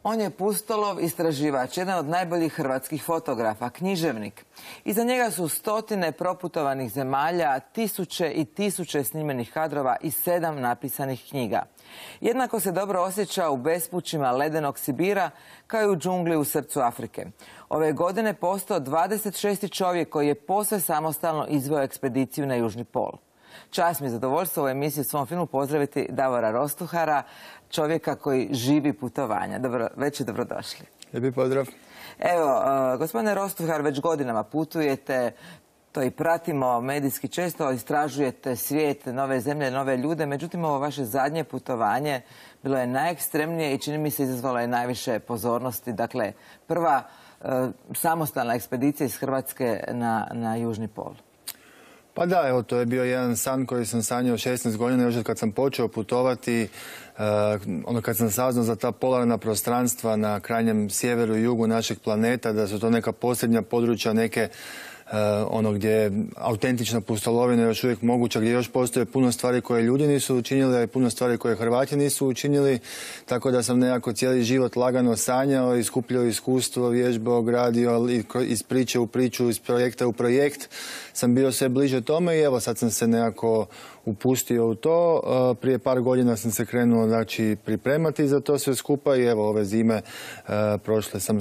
On je pustolov, istraživač, jedan od najboljih hrvatskih fotografa, književnik. Iza njega su stotine proputovanih zemalja, tisuće i tisuće snimljenih kadrova i 7 napisanih knjiga. Jednako se dobro osjeća u bespućima ledenog Sibira kao i u džungli u srcu Afrike. Ove godine postao 26. čovjek koji je posve samostalno izveo ekspediciju na Južni pol. Čast mi je zadovoljstvo u emisiji u svom filmu pozdraviti Davora Rostuhara, čovjeka koji živi putovanja. Dobrodošli. Lijepi pozdrav. Evo, gospodine Rostuhar, već godinama putujete, to i pratimo medijski, često istražujete svijet, nove zemlje, nove ljude, međutim ovo vaše zadnje putovanje bilo je najekstremnije i čini mi se izazvalo je najviše pozornosti. Dakle, prva samostalna ekspedicija iz Hrvatske na Južni pol. Pa da, evo, to je bio jedan san koji sam sanjao 16 godina, još kad sam počeo putovati, kad sam saznao za ta polarna prostranstva na krajnjem sjeveru i jugu našeg planeta, da su to neka posljednja područja, neke gdje je autentična pustolovina još uvijek moguća, gdje još postoje puno stvari koje ljudi nisu učinili, a i puno stvari koje Hrvati nisu učinili, tako da sam nekako cijeli život lagano sanjao i skupljao iskustvo, vježbao, gradio iz priče u priču, iz projekta u projekt. Sam bio sve bliže tome i evo sad sam se nekako upustio u to. Prije par godina sam se krenuo pripremati za to sve skupa i evo ove zime prošle sam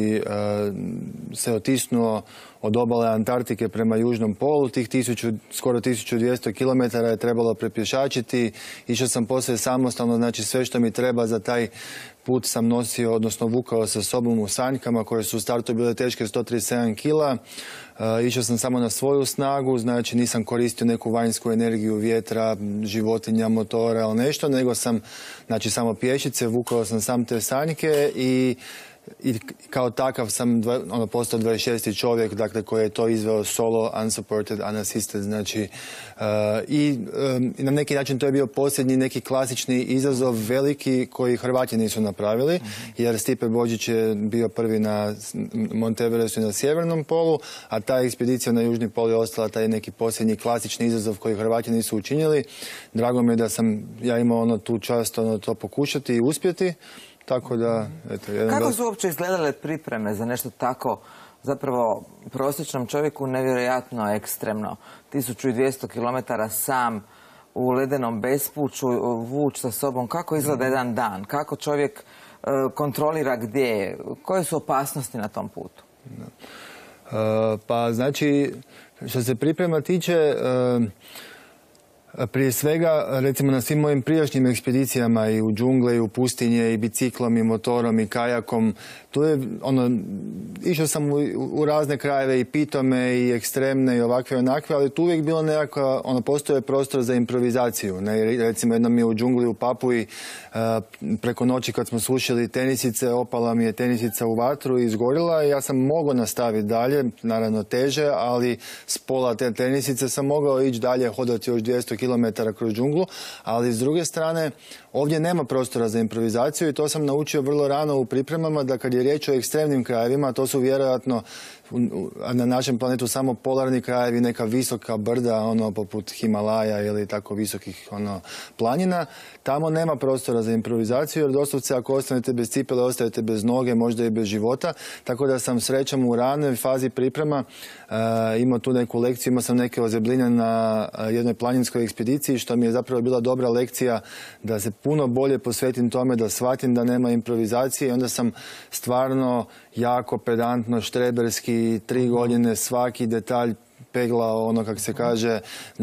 se otisnuo od obale Antarktike prema Južnom polu. Tih skoro 1200 km je trebalo prepješačiti. Išao sam poslije samostalno, sve što mi treba za taj put sam nosio, odnosno vukao sa sobom u sanjkama koje su u startu bile teške 137 kila. Išao sam samo na svoju snagu, nisam koristio neku vanjsku energiju vjetra, životinja, motora ili nešto, nego sam samo pješice, vukao sam sam te sanjke i kao takav sam postao 26. čovjek, dakle, koji je to izveo solo, unsupported, unassisted, i na neki način to je bio posljednji neki klasični izazov veliki koji Hrvati nisu napravili, jer Stipe Božić je bio prvi na Mount Everestu na sjevernom polu, a ta ekspedicija na Južni pol je ostala taj neki posljednji klasični izazov koji Hrvati nisu učinili. Drago mi je da sam ja imao tu čast to pokušati i uspjeti. Tako da, kako su uopće izgledale pripreme za nešto tako, zapravo prosječnom čovjeku nevjerojatno ekstremno? 1200 km sam u ledenom bespuću, vuč sa sobom. Kako izgleda jedan dan? Kako čovjek kontrolira gdje je? Koje su opasnosti na tom putu? Pa što se priprema tiče, prije svega, recimo na svim mojim prijašnjim ekspedicijama i u džungle, i u pustinje, i biciklom, i motorom, i kajakom, tu je, išao sam u razne krajeve i pitome, i ekstremne, i ovakve i onakve, ali tu uvijek bilo nekako, postoje prostor za improvizaciju. Recimo, jednom je u džungli u Papuji, preko noći kad smo sušili tenisice, opala mi je tenisica u vatru i izgorila i ja sam mogao nastaviti dalje, naravno teže, ali s pola te tenisice sam mogao ići dalje, hodati još 200 km kroz džunglu, ali s druge strane ovdje nema prostora za improvizaciju i to sam naučio vrlo rano u pripremama, da kad je riječ o ekstremnim krajevima, to su vjerojatno na našem planetu samo polarni krajevi, neka visoka brda, poput Himalaja ili tako visokih planina, tamo nema prostora za improvizaciju, jer doslovce ako ostanete bez cipele, ostajete bez noge, možda i bez života, tako da sam srećom u ranoj fazi priprema imao tu neku lekciju, imao sam neke ozebline na jednoj planinskoj ekspediciji, što mi je zapravo bila dobra lekcija da se puno bolje posvetim tome, da shvatim da nema improvizacije i onda sam stvarno pedantno, štreberski, 3 godine svaki detalj peglao, kako se kaže,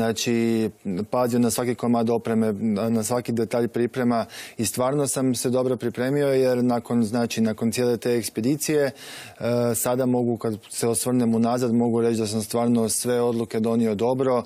pazio na svaki komad opreme, na svaki detalj priprema i stvarno sam se dobro pripremio, jer nakon cijele te ekspedicije sada mogu, kad se osvrnem unazad, mogu reći da sam stvarno sve odluke donio dobro,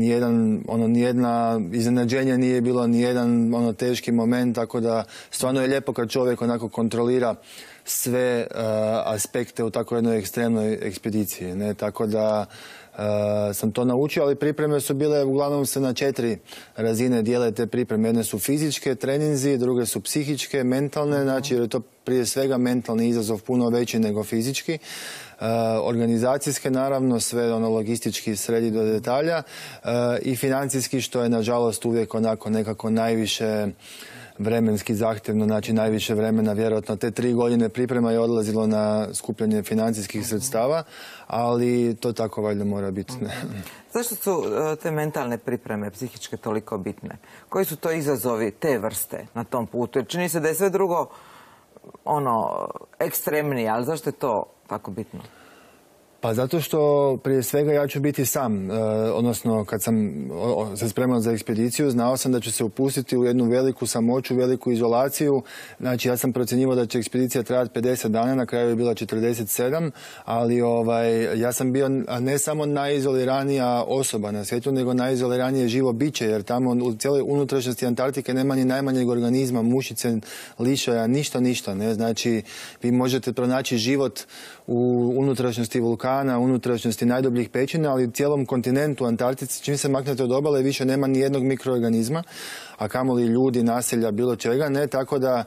nijedna iznenađenja nije bilo, nijedan teški moment, tako da stvarno je lijepo kad čovjek onako kontrolira sve aspekte u tako jednoj ekstremnoj ekspediciji. Tako da sam to naučio, ali pripreme su bile, uglavnom se na 4 razine dijele te pripreme. Jedne su fizičke, treninzi, druge su psihičke, mentalne, jer je to prije svega mentalni izazov puno veći nego fizički. Organizacijske, naravno, sve logistički sredi do detalja i financijski, što je nažalost uvijek nekako najviše vremenski zahtjevno, znači najviše vremena, vjerojatno te 3 godine priprema je odlazilo na skupljanje financijskih sredstava, ali to tako valjda mora biti. Zašto su te mentalne pripreme psihičke toliko bitne? Koji su to izazovi te vrste na tom putu? Jer čini se da je sve drugo ekstremnije, ali zašto je to tako bitno? Pa zato što prije svega ja ću biti sam, odnosno kad sam se spremao za ekspediciju, znao sam da ću se upustiti u jednu veliku samoću, veliku izolaciju. Znači ja sam procjenjivao da će ekspedicija trajati 50 dana, na kraju je bila 47, ali ja sam bio ne samo najizoliranija osoba na svijetu, nego najizoliranije živo biće, jer tamo u cijeloj unutrašnjosti Antarktike nema ni najmanjeg organizma, mušice, lišaja, ništa. Ne? Znači vi možete pronaći život u unutrašnjosti vulkana, unutrašnjosti najdubljih pećina, ali u cijelom kontinentu Antarktici, čim se maknete od obale, više nema ni jednog mikroorganizma, a kamoli ljudi, naselja, bilo čega, ne, tako da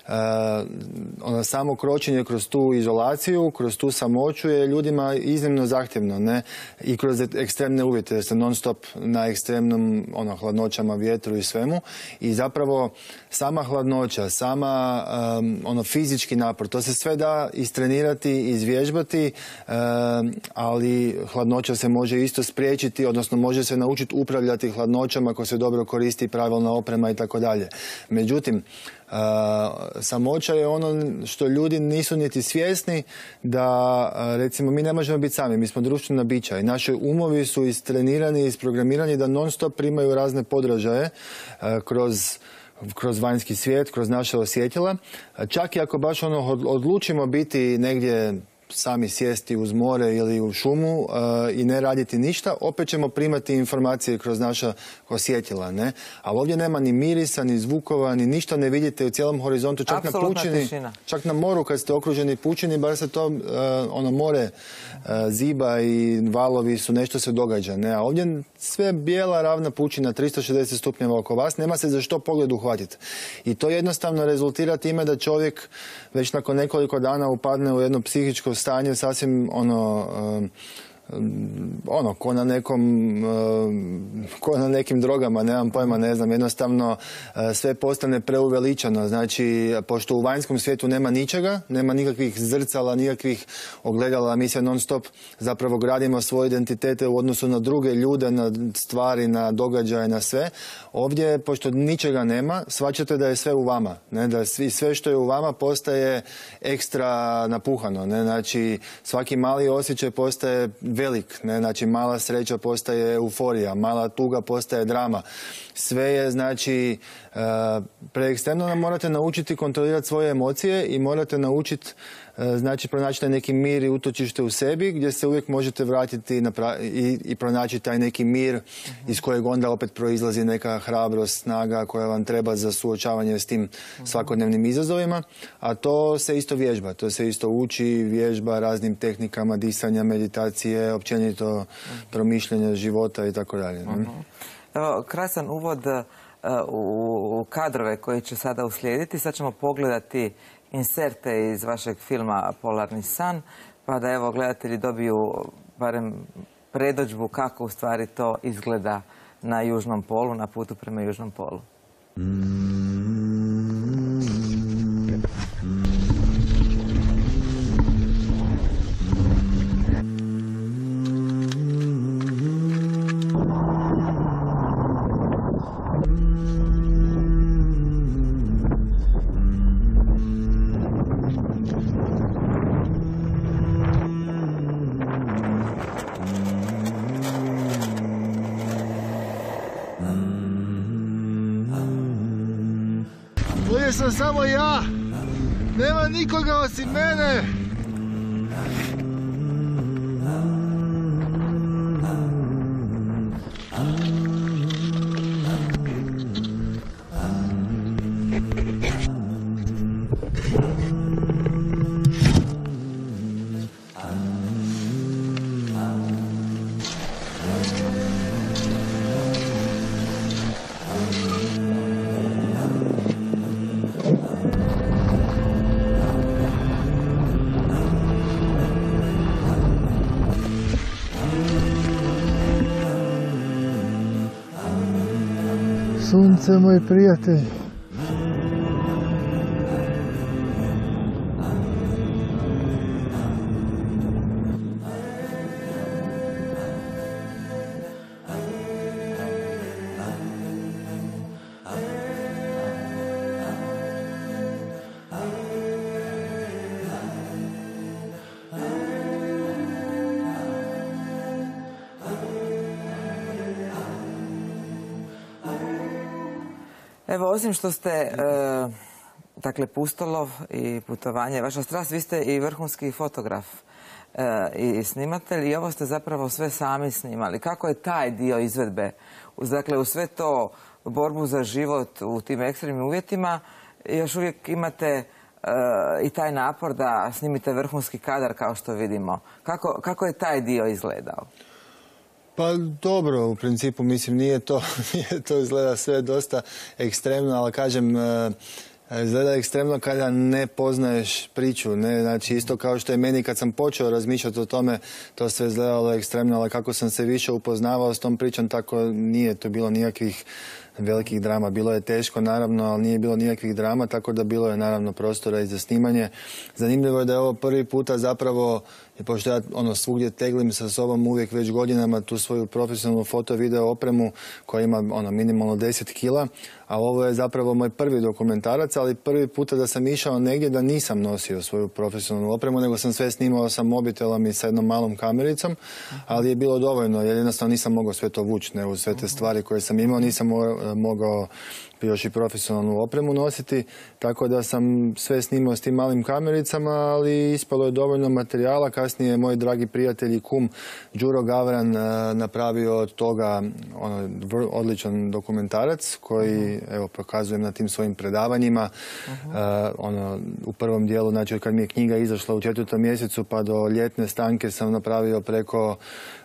samo kročenje kroz tu izolaciju, kroz tu samoću je ljudima iznimno zahtjevno, ne, i kroz ekstremne uvjete, jer ste non stop na ekstremnom hladnoćama, vjetru i svemu, i zapravo sama hladnoća, sama fizički napor, to se sve da istrenirati, izvježbati, ali hladnoća se može isto spriječiti, odnosno može se naučiti upravljati hladnoćama ako se dobro koristi pravilna oprema i tako dalje. Međutim, samoća je ono što ljudi nisu niti svjesni, da recimo mi ne možemo biti sami, mi smo društvena bića i naši umovi su istrenirani i isprogramirani da non stop primaju razne podražaje kroz vanjski svijet, kroz naše osjetila. Čak i ako baš odlučimo biti negdje sami sjesti uz more ili u šumu i ne raditi ništa, opet ćemo primati informacije kroz naša osjetila, ne? Ali ovdje nema ni mirisa, ni zvukova, ni ništa ne vidite u cijelom horizontu, čak na pučini, čak na moru kad ste okruženi pučini, bar se to more ziba i valovi su, nešto se događa, ne? A ovdje sve bijela ravna pučina, 360 stupnjeva oko vas, nema se za što pogled uhvatiti. I to jednostavno rezultira time da čovjek već nakon nekoliko dana upadne u jedno psihičko stanje sasvim ko na nekim drogama, nemam pojma, ne znam, jednostavno sve postane preuveličano. Znači, pošto u vanjskom svijetu nema ničega, nema nikakvih zrcala, nikakvih ogledala, mi se non stop zapravo gradimo svoje identitete u odnosu na druge ljude, na stvari, na događaje, na sve. Ovdje, pošto ničega nema, shvaćate da je sve u vama, ne? Da sve što je u vama postaje ekstra napuhano, ne? Znači, svaki mali osjećaj postaje velik, ne? Znači mala sreća postaje euforija, mala tuga postaje drama. Sve je, znači, preekstremno, nam morate naučiti kontrolirati svoje emocije i morate naučiti, znači, pronaći taj neki mir i utočište u sebi, gdje se uvijek možete vratiti i pronaći taj neki mir iz kojeg onda opet proizlazi neka hrabrost, snaga koja vam treba za suočavanje s tim svakodnevnim izazovima, a to se isto vježba, to se isto uči, vježba raznim tehnikama disanja, meditacije, općenito promišljanja života i tako dalje. Evo, krasan uvod u kadrove koje će sada uslijediti. Sad ćemo pogledati inserte iz vašeg filma Polarni san, pa da evo gledatelji dobiju barem predođbu kako u stvari to izgleda na Južnom polu, na putu prema Južnom polu. Ovdje sam samo ja, nema nikoga osim mene. Sunce, moj prijatelj. Evo, osim što ste, dakle, pustolov i putovanje, vaša strast, vi ste i vrhunski fotograf i snimatelj i ovo ste zapravo sve sami snimali. Kako je taj dio izvedbe? Dakle, u sve to borbu za život u tim ekstremnim uvjetima, još uvijek imate i taj napor da snimite vrhunski kadar kao što vidimo. Kako je taj dio izgledao? Pa dobro, u principu mislim nije to izgleda sve dosta ekstremno, ali kažem, izgleda ekstremno kada ne poznaješ priču, ne? Znači isto kao što je meni kad sam počeo razmišljati o tome, to sve izgledalo ekstremno, ali kako sam se više upoznavao s tom pričom, tako nije to bilo nikakvih velikih drama. Bilo je teško, naravno, ali nije bilo nikakvih drama, tako da bilo je naravno prostora i za snimanje. Zanimljivo je da je ovo prvi puta zapravo, pošto ja svugdje teglim sa sobom uvijek već godinama tu svoju profesionalnu foto-video opremu koja ima minimalno 10 kila, a ovo je zapravo moj prvi dokumentarac, ali prvi puta da sam išao negdje da nisam nosio svoju profesionalnu opremu, nego sam sve snimao sa mobitelom i sa jednom malom kamericom, ali je bilo dovoljno, jer jednostavno nisam mogao sve to vući, ne, uz sve te stvari koje sam imao, nisam mogao još i profesionalnu opremu nositi, tako da sam sve snimao s tim malim kamericama, ali ispalo je dovoljno materijala. Kasnije je moj dragi prijatelj i kum Đuro Gavran napravio od toga odličan dokumentarac koji evo pokazujem na tim svojim predavanjima. U prvom dijelu, znači kad mi je knjiga izašla u 4. mjesecu pa do ljetne stanke sam napravio preko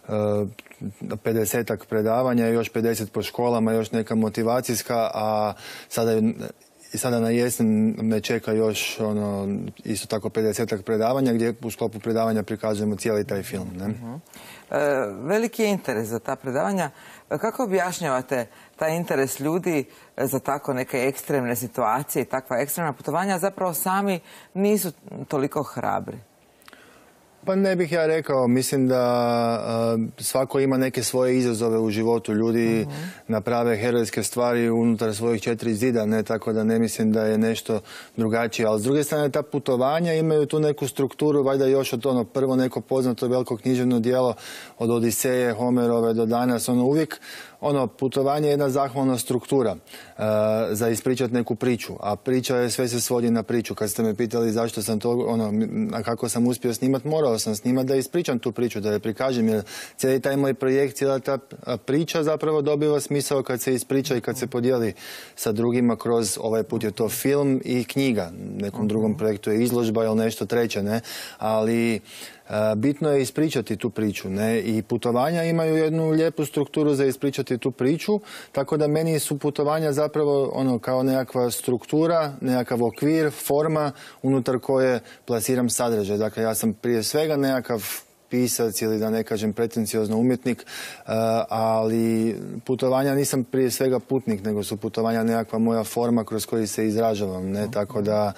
50-ak predavanja, još 50 po školama, još neka motivacijska, a sada na jesen me čeka još isto tako 50-ak predavanja gdje u sklopu predavanja prikazujemo cijeli taj film. Ne? Veliki je interes za ta predavanja. Kako objašnjavate taj interes ljudi za tako neke ekstremne situacije i takva ekstremna putovanja, zapravo sami nisu toliko hrabri? Pa ne bih ja rekao, mislim da svako ima neke svoje izazove u životu. Ljudi naprave herojske stvari unutar svojih 4 zida, ne, tako da ne mislim da je nešto drugačije. Ali s druge strane, ta putovanja imaju tu neku strukturu, valjda još od prvo neko poznato veliko književno djelo od Odiseje, Homerove do danas, uvijek putovanje je jedna zahvalna struktura za ispričati neku priču, a priča je sve se svodi na priču. Kad ste me pitali zašto sam to, kako sam uspio snimati, morao sam snimati da ispričam tu priču, da je prikažem, jer cijeli taj moj projekt, cijela ta priča zapravo dobiva smisao kad se ispriča i kad se podijeli sa drugima kroz, ovaj put je to film i knjiga, nekom drugom projektu je izložba ili nešto treće, ne, ali bitno je ispričati tu priču, ne? I putovanja imaju jednu lijepu strukturu za ispričati tu priču, tako da meni su putovanja zapravo kao nekakva struktura, nekakav okvir, forma unutar koje plasiram sadržaj. Dakle, ja sam prije svega nekakav pisac ili da ne kažem pretenciozno umjetnik, ali putovanja nisam prije svega putnik, nego su putovanja nekakva moja forma kroz koju se izražavam, ne? Tako da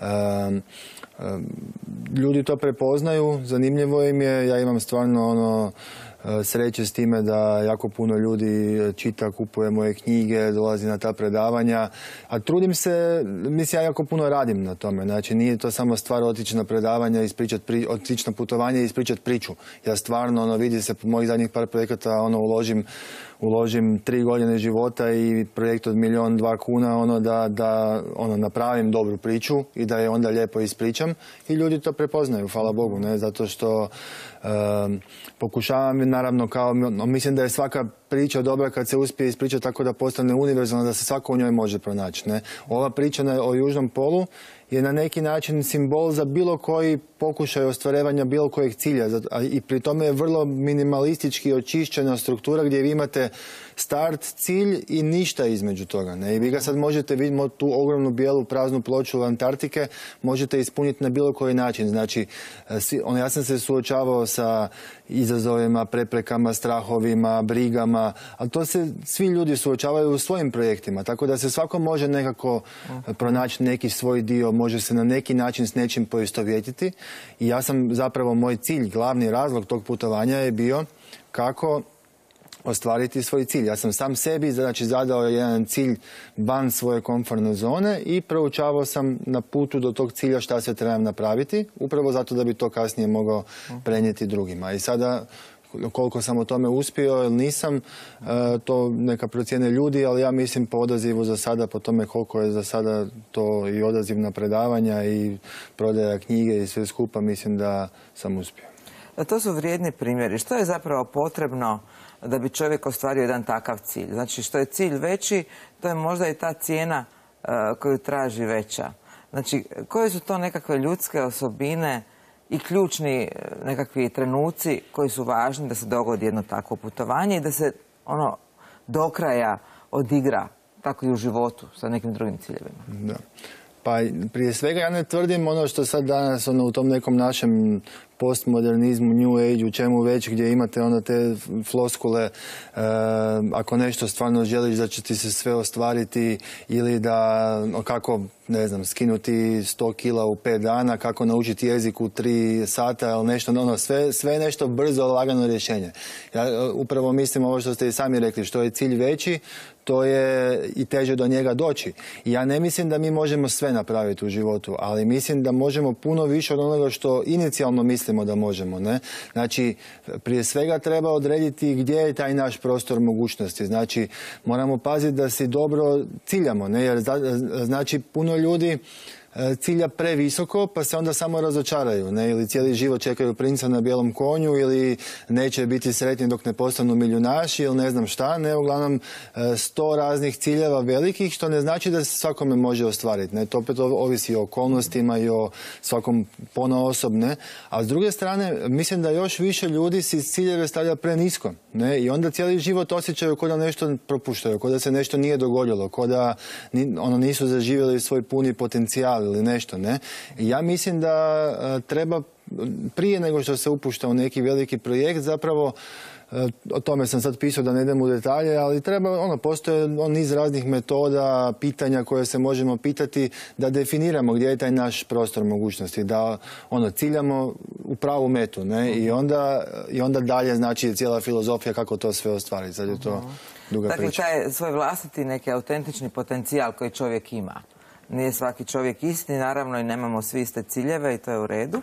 ljudi to prepoznaju, zanimljivo im je, ja imam stvarno sreće s time da jako puno ljudi čita, kupuje moje knjige, dolazi na ta predavanja, a trudim se, mislim ja jako puno radim na tome, znači nije to samo stvar otići na predavanja, otići na putovanje i ispričati priču. Ja stvarno, vidi se po mojih zadnjih par projekata, uložim 3 godine života i projekt od 1-2 kuna, da napravim dobru priču i da je onda lijepo ispričam i ljudi to prepoznaju, hvala Bogu, ne, zato što pokušavam, naravno, mislim da je svaka priča dobra kad se uspije ispričati tako da postane univerzalna, da se svako u njoj može pronaći, ne. Ova priča o Južnom polu je na neki način simbol za bilo koji pokušaj ostvarivanja bilo kojeg cilja i pri tome je vrlo minimalistički očišćena struktura gdje vi imate start, cilj i ništa između toga, ne? I vi ga sad možete vidjeti, tu ogromnu bijelu praznu ploču Antarktike možete ispuniti na bilo koji način. Znači, ja sam se suočavao sa izazovima, preprekama, strahovima, brigama, ali to se svi ljudi suočavaju u svojim projektima, tako da se svako može nekako pronaći neki svoj dio, može se na neki način s nečim poistovjetiti i ja sam zapravo, moj cilj, glavni razlog tog putovanja je bio kako ostvariti svoj cilj. Ja sam sam sebi zadao jedan cilj van svoje komfortne zone i proučavao sam na putu do tog cilja šta sve trebam napraviti, upravo zato da bi to kasnije mogao prenijeti drugima. I sada koliko sam o tome uspio ili nisam, to neka procijene ljudi, ali ja mislim po odazivu za sada, po tome koliko je za sada to i odaziv na predavanja i prodaja knjige i sve skupa, mislim da sam uspio. To su vrijedni primjeri. Što je zapravo potrebno da bi čovjek ostvario jedan takav cilj? Znači, što je cilj veći, to je možda i ta cijena koju traži veća. Znači, koje su to nekakve ljudske osobine i ključni nekakvi trenuci koji su važni da se dogodi jedno takvo putovanje i da se ono do kraja odigra, tako i u životu, sa nekim drugim ciljevima? Da. Pa prije svega ja ne tvrdim ono što sad danas u tom nekom našem postmodernizmu, new age, u čemu već, gdje imate onda te floskule, ako nešto stvarno želiš da će ti se sve ostvariti ili da kako, ne znam, skinuti 100 kila u 5 dana, kako naučiti jezik u 3 sata ili nešto, sve je nešto brzo, lagano rješenje. Ja upravo mislim ovo što ste i sami rekli, što je cilj veći, to je i teže do njega doći. I ja ne mislim da mi možemo sve napraviti u životu, ali mislim da možemo puno više od onoga što inicijalno mislimo da možemo. Ne? Znači, prije svega treba odrediti gdje je taj naš prostor mogućnosti. Znači, moramo paziti da si dobro ciljamo, ne? Jer znači puno ljudi cilja previsoko, pa se onda samo razočaraju, ne? Ili cijeli život čekaju princa na bijelom konju, ili neće biti sretni dok ne postanu milijunaši, ili ne znam šta, ne? Uglavnom 100 raznih ciljeva velikih, što ne znači da se svakome može ostvariti, ne? To opet ovisi o okolnostima i o svakom ponaosob, ne? A s druge strane, mislim da još više ljudi si ciljeve stavlja prenisko, ne? I onda cijeli život osjećaju kao da nešto propuštaju, kao da se nešto nije dogodilo, kao da nisu zaživjeli svoj puni potencijal ili nešto, ne? Ja mislim da treba prije nego što se upušta u neki veliki projekt, zapravo o tome sam sad pisao da ne idem u detalje, ali treba, postoje niz raznih metoda, pitanja koje se možemo pitati, da definiramo gdje je taj naš prostor mogućnosti, da ciljamo u pravu metu, ne? I onda dalje, znači, cijela filozofija kako to sve ostvariti. Sad je to duga priča. Dakle, taj svoj vlastiti neki autentični potencijal koji čovjek ima. Nije svaki čovjek isti, naravno, i nemamo svi iste ciljeve i to je u redu.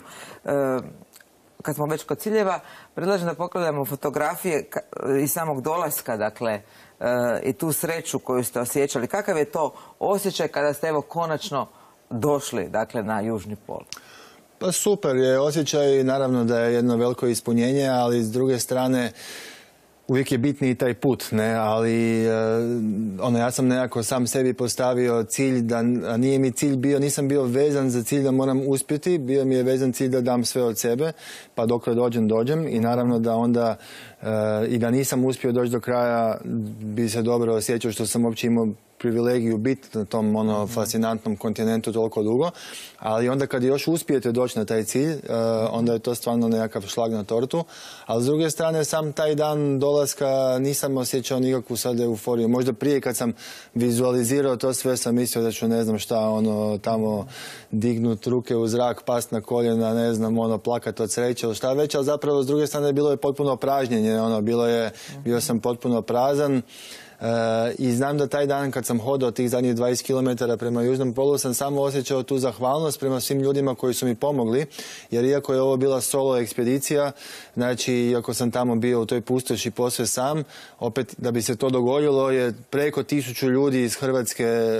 Kad smo već kod ciljeva, predlažem da pogledamo fotografije iz samog dolaska, dakle, i tu sreću koju ste osjećali. Kakav je to osjećaj kada ste, evo, konačno došli, dakle, na Južni pol? Pa super je osjećaj, naravno da je jedno veliko ispunjenje, ali s druge strane uvijek je bitniji taj put, ne, ali ja sam nekako sam sebi postavio cilj da nije mi cilj bio, nisam bio vezan za cilj da moram uspjeti, bio mi je vezan cilj da dam sve od sebe, pa dok dođem i naravno da onda i da nisam uspio doći do kraja bi se dobro osjećao što sam uopće imao privilegiju biti na tom fascinantnom kontinentu toliko dugo, ali onda kad još uspijete doći na taj cilj, onda je to stvarno nekakav šlag na tortu, ali s druge strane sam taj dan dolaska nisam osjećao nikakvu sad euforiju. Možda prije kad sam vizualizirao to sve sam mislio da ću ne znam šta, tamo dignut ruke u zrak, past na koljena, ne znam, plakat od sreće ili šta već, ali zapravo s druge strane bilo je potpuno pražnjenje, bio sam potpuno prazan. I znam da taj dan kad sam hodao tih zadnjih 20 km prema Južnom polu sam samo osjećao tu zahvalnost prema svim ljudima koji su mi pomogli, jer iako je ovo bila solo ekspedicija, znači iako sam tamo bio u toj pustoši posve sam, opet da bi se to dogodilo je preko 1000 ljudi iz Hrvatske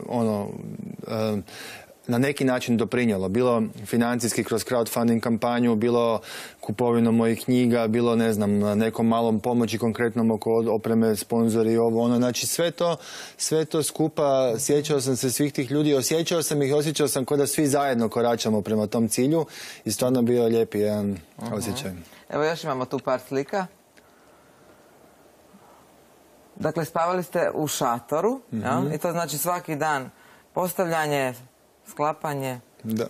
na neki način doprinjelo. Bilo financijski kroz crowdfunding kampanju, bilo kupovinom mojih knjiga, bilo, ne znam, nekom malom pomoći konkretnom oko opreme, sponzori, znači sve to skupa, sjećao sam se svih tih ljudi, osjećao sam kao da svi zajedno koračamo prema tom cilju i stvarno bio lijepi jedan osjećaj. Evo još imamo tu par slika. Dakle, spavali ste u šatoru, i to znači svaki dan postavljanje, sklapanje. Da.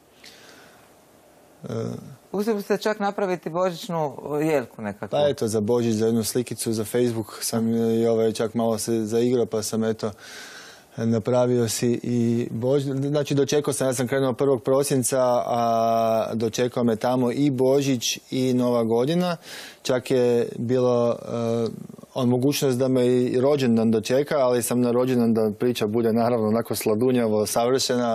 Uspjeli ste čak napraviti božićnu jelku nekako. Pa eto, za Božić, za jednu slikicu, za Facebook sam i čak malo se zaigrao, pa sam napravio si i Božić. Znači, dočekao sam, ja sam krenuo 1. prosinca, a dočekao me tamo i Božić i Nova godina. Čak je bilo mogućnost da me i rođendan dočeka, ali sam na rođendan da priča bude naravno onako sladunjavo, savršena.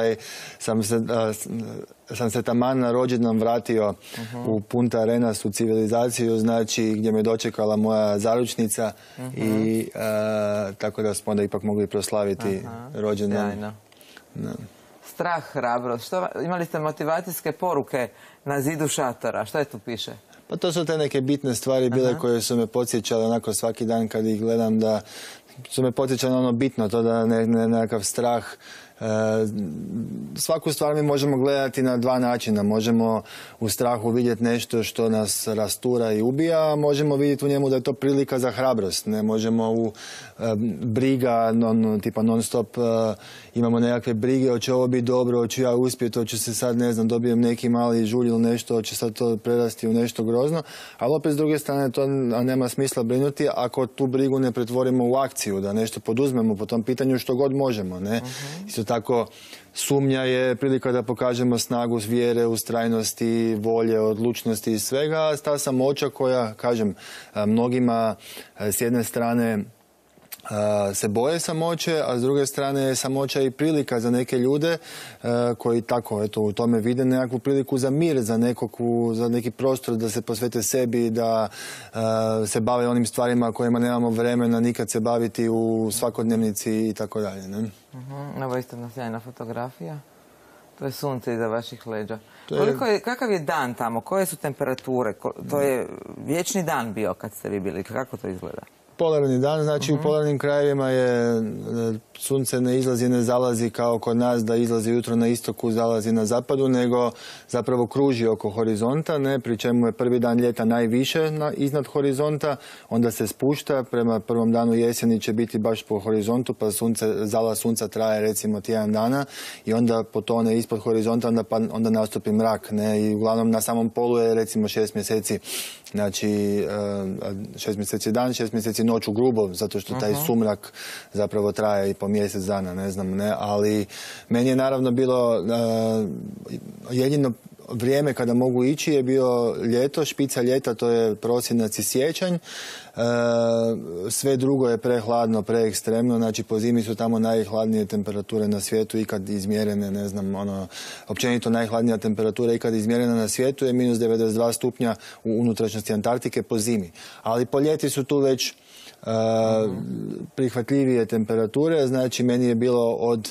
Sam se taman na rođendan vratio u Punta Arenas, u civilizaciju, znači gdje me dočekala moja zaručnica i tako da smo onda ipak mogli proslaviti rođendan. Strah, hrabrost. Imali ste motivacijske poruke na zidu šatora. Što je tu piše? Pa to su te neke bitne stvari bile koje su me podsjećale onako svaki dan kad ih gledam, da su me podsjećale ono bitno, to da nekakav strah. Svaku stvar mi možemo gledati na dva načina. Možemo u strahu vidjeti nešto što nas rastura i ubija, a možemo vidjeti u njemu da je to prilika za hrabrost. Ne možemo u briga, tipa non stop imamo nekakve brige, hoće ovo biti dobro, hoću ja uspjeti, hoću se sad, ne znam, dobijem neki mali žulj ili nešto, hoće sad to prerasti u nešto grozno, ali opet s druge strane to nema smisla brinuti ako tu brigu ne pretvorimo u akciju, da nešto poduzmemo po tom pitanju što god možemo, ne? Isto tako, sumnja je prilika da pokažemo snagu vjere, ustrajnosti, volje, odlučnosti i svega. Ta samoća koja, kažem, mnogima s jedne strane se boje samoće, a s druge strane je samoća i prilika za neke ljude koji tako, eto, u tome vide nekakvu priliku za mir, za neki prostor da se posvete sebi, da se bave onim stvarima kojima nemamo vremena nikad se baviti u svakodnevnici i tako dalje. Ovo isto jedna sjajna fotografija. To je sunce iza vaših leđa. Kakav je dan tamo? Koje su temperature? To je vječni dan bio kad ste vi bili. Kako to izgleda? Polarni dan, znači u polarnim krajevima je sunce ne izlazi, ne zalazi kao kod nas da izlazi jutro na istoku, zalazi na zapadu, nego zapravo kruži oko horizonta, ne, pri čemu je prvi dan ljeta najviše iznad horizonta, onda se spušta, prema prvom danu jeseni će biti baš po horizontu, pa zala sunca traje recimo tjedan dana i onda potone ispod horizonta, onda nastupi mrak, ne, i uglavnom na samom polu je recimo 6 mjeseci, znači 6 mjeseci dan, 6 mjeseci noć u grubo, zato što taj sumrak zapravo traje i po mjesec dana, ne znam, ne, ali meni je naravno bilo jedino vrijeme kada mogu ići je bio ljeto, špica ljeta, to je prosinac i siječanj. Sve drugo je prehladno, preekstremno, znači po zimi su tamo najhladnije temperature na svijetu ikad izmjerene, ne znam, općenito najhladnija temperatura ikad izmjerena na svijetu je minus 92 stupnja u unutrašnjosti Antarktike po zimi. Ali po ljeti su tu već prihvatljivije temperature, znači meni je bilo od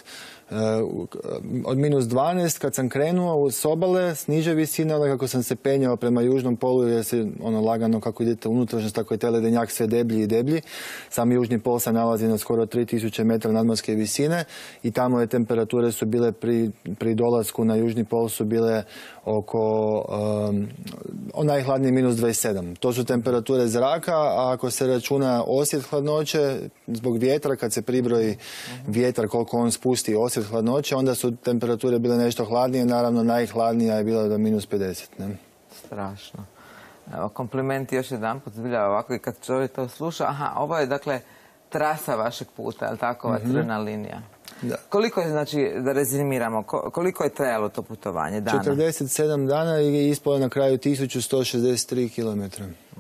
minus 12 kad sam krenuo s obale, s niže visine, ali kako sam se penjao prema južnom polu, jer se lagano kako idete unutrašnjost, tako je taj ledenjak sve deblji i deblji. Sam južni pol se nalazi na skoro 3000 metara nadmorske visine i tamo je temperature su bile pri dolasku na južni pol su bile oko najhladnije minus 27. To su temperature zraka, a ako se računa osjet hladnoće, zbog vjetra, kad se pribroji vjetar koliko on spusti osjet hladnoće, onda su temperature bile nešto hladnije, naravno najhladnija je bila do minus 50. Ne? Strašno. Evo, komplimenti još jedan put zbilja ovako i kad čovjek to sluša. Aha, ovo je dakle trasa vašeg puta, je li tako, ova crvena linija? Da. Koliko je, znači, da rezimiramo, koliko je trajalo to putovanje dana? 47 dana i ispalo na kraju 1163 km.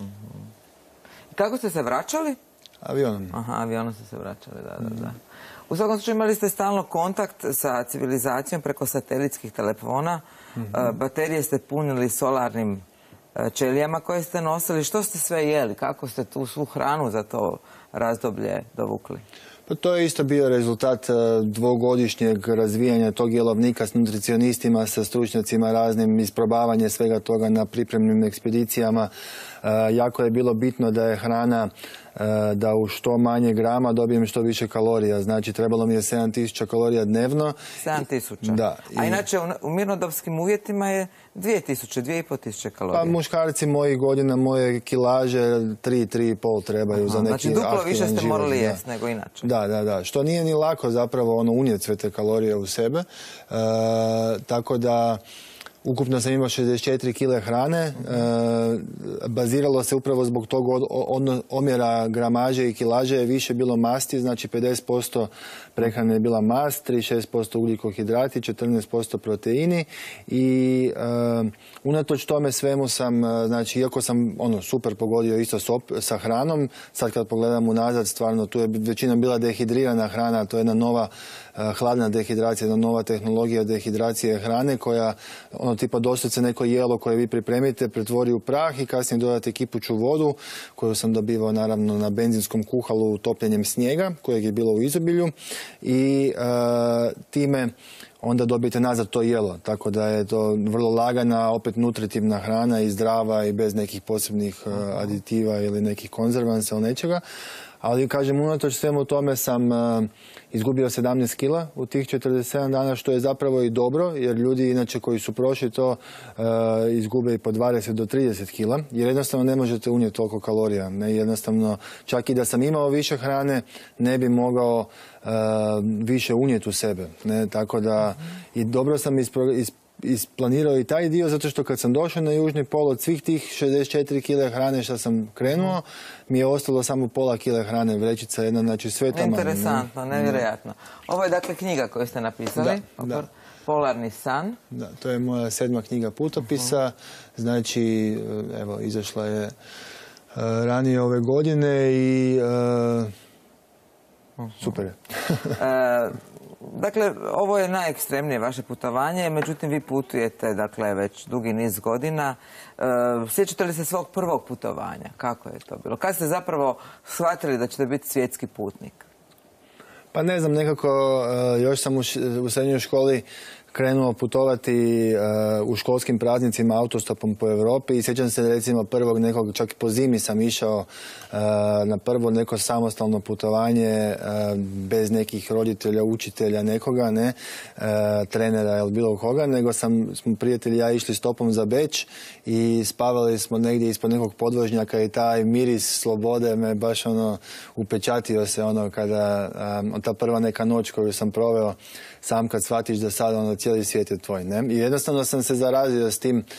Kako ste se vraćali? Avionom. Aha, avionom ste se vraćali, da. U svakom slučaju imali ste stalno kontakt sa civilizacijom preko satelitskih telefona. Baterije ste punili solarnim ćelijama koje ste nosili. Što ste sve jeli? Kako ste tu svu hranu za to razdoblje dovukli? Pa to je isto bio rezultat dvogodišnjeg razvijanja tog jelovnika s nutricionistima, sa stručnjacima raznim, isprobavanje svega toga na pripremnim ekspedicijama. Jako je bilo bitno da je hrana da u što manje grama dobijem što više kalorija. Znači, trebalo mi je 7000 kalorija dnevno. 7000? Da. A inače, u mirnodopskim uvjetima je 2500 kalorija. Pa muškarci mojih godina, moje kilaže, 3,5 trebaju za neki aktivan život. Znači, duplo više ste morali jesti nego inače. Da. Što nije ni lako zapravo unijeti sve te kalorije u sebe. Tako da Ukupno sam imao 64 kile hrane. Baziralo se upravo zbog tog omjera gramaže i kilaže je više bilo masti, znači 50% prehrane je bila mast, 36% ugljikohidrati, 14% proteini i unatoč tome svemu sam, znači iako sam super pogodio isto sa hranom, sad kad pogledam unazad, stvarno tu je većinom bila dehidrirana hrana, to je jedna nova hladna dehidracija, jedna nova tehnologija dehidracije hrane koja tipa doslovce neko jelo koje vi pripremite pretvori u prah i kasnije dodate kipuću vodu koju sam dobivao naravno na benzinskom kuhalu topljenjem snijega kojeg je bilo u izobilju i time onda dobijete nazad to jelo. Tako da je to vrlo lagana, opet nutritivna hrana i zdrava i bez nekih posebnih aditiva ili nekih konzervansa ili nečega. Ali, kažem, unatoč svemu tome sam izgubio 17 kila u tih 47 dana, što je zapravo i dobro, jer ljudi inače koji su prošli to izgube i po 20 do 30 kila, jer jednostavno ne možete unijeti toliko kalorija. Ne? Jednostavno, čak i da sam imao više hrane, ne bi mogao više unijeti u sebe. Ne? Tako da, i dobro sam isplanirao i taj dio, zato što kad sam došao na južni pol od svih tih 64 kile hrane što sam krenuo, mi je ostalo samo pola kile hrane, vrećica jedna, znači sve tamo. Interesantno, nevjerojatno. Ovo je dakle knjiga koju ste napisali, Polarni san. Da, to je moja 7. knjiga putopisa, znači, evo, izašla je ranije ove godine i super je. Dakle, ovo je najekstremnije vaše putovanje, međutim vi putujete dakle već dugi niz godina. Sjećate li se svog prvog putovanja? Kako je to bilo? Kad ste zapravo shvatili da ćete biti svjetski putnik? Pa ne znam, nekako još sam u srednjoj školi krenuo putovati u školskim praznicima autostopom po Europi i sjećam se recimo prvog nekog, čak i po zimi sam išao na prvo neko samostalno putovanje bez nekih roditelja, učitelja, nekoga, ne, trenera ili bilo koga, nego smo prijatelji i ja išli stopom za Beč i spavali smo negdje ispod nekog podvožnjaka i taj miris slobode me baš upečatio se kada ta prva neka noć koju sam proveo sam kad shvatiš da sad cijeli svijet je tvoj. Ne? I jednostavno sam se zarazio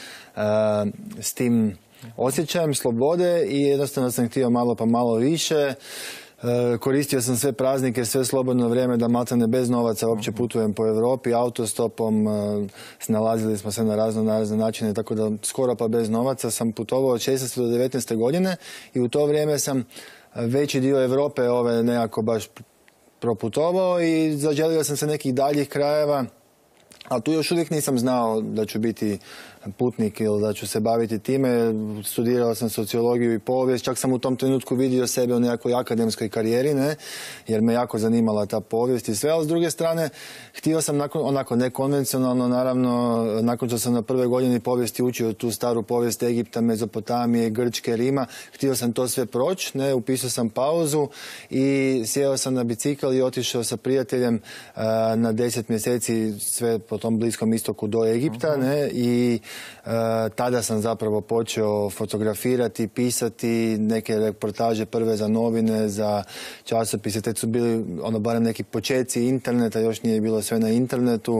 s tim osjećajem slobode i jednostavno sam htio malo pa malo više. Koristio sam sve praznike, sve slobodno vrijeme da maltene bez novaca uopće putujem po Europi, autostopom, snalazili smo se na razne načine, tako da skoro pa bez novaca sam putovao od 16. do 19. godine i u to vrijeme sam veći dio Europe nekako baš proputovao i zaželio sam se nekih daljih krajeva, ali tu još uvijek nisam znao da ću biti putnik ili da ću se baviti time. Studirao sam sociologiju i povijest, čak sam u tom trenutku vidio sebe u nekakvoj akademskoj karijeri, ne? Jer me jako zanimala ta povijest i sve, ali s druge strane htio sam onako nekonvencionalno, naravno, nakon što sam na prvoj godini povijesti učio tu staru povijest Egipta, Mezopotamije, Grčke, Rima, htio sam to sve proći, ne? Upisao sam pauzu i sjeo sam na bicikl i otišao sa prijateljem na 10 mjeseci sve po tom Bliskom istoku do Egipta, ne? I tada sam zapravo počeo fotografirati, pisati neke reportaže prve za novine, za časopise. Te su bili barem neki početci interneta, još nije bilo sve na internetu.